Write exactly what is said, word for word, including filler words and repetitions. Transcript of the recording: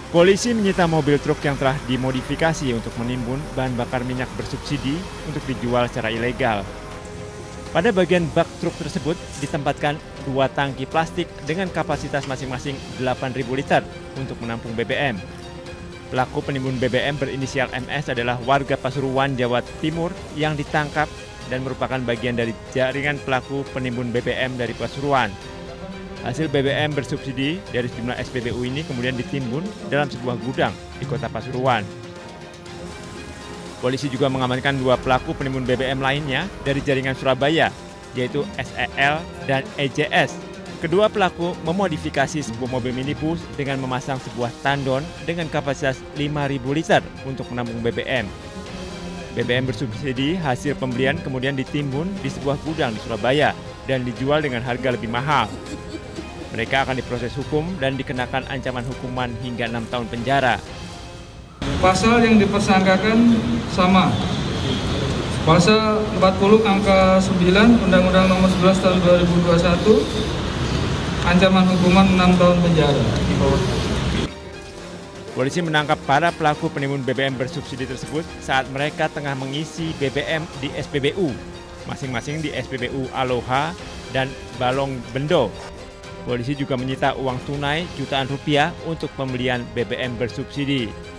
Polisi menyita mobil truk yang telah dimodifikasi untuk menimbun bahan bakar minyak bersubsidi untuk dijual secara ilegal. Pada bagian bak truk tersebut ditempatkan dua tangki plastik dengan kapasitas masing-masing delapan ribu liter untuk menampung B B M. Pelaku penimbun B B M berinisial M S adalah warga Pasuruan, Jawa Timur yang ditangkap dan merupakan bagian dari jaringan pelaku penimbun B B M dari Pasuruan. Hasil B B M bersubsidi dari sejumlah S P B U ini kemudian ditimbun dalam sebuah gudang di kota Pasuruan. Polisi juga mengamankan dua pelaku penimbun B B M lainnya dari jaringan Surabaya, yaitu S E L dan E J S. Kedua pelaku memodifikasi sebuah mobil minibus dengan memasang sebuah tandon dengan kapasitas lima ribu liter untuk menampung B B M. B B M bersubsidi hasil pembelian kemudian ditimbun di sebuah gudang di Surabaya dan dijual dengan harga lebih mahal. Mereka akan diproses hukum dan dikenakan ancaman hukuman hingga enam tahun penjara. Pasal yang dipersangkakan sama. Pasal empat puluh angka sembilan Undang-Undang Nomor sebelas Tahun dua ribu dua puluh satu, ancaman hukuman enam tahun penjara. Polisi menangkap para pelaku penimbun B B M bersubsidi tersebut saat mereka tengah mengisi B B M di S P B U, masing-masing di S P B U Aloha dan Balong Bendo. Polisi juga menyita uang tunai jutaan rupiah untuk pembelian B B M bersubsidi.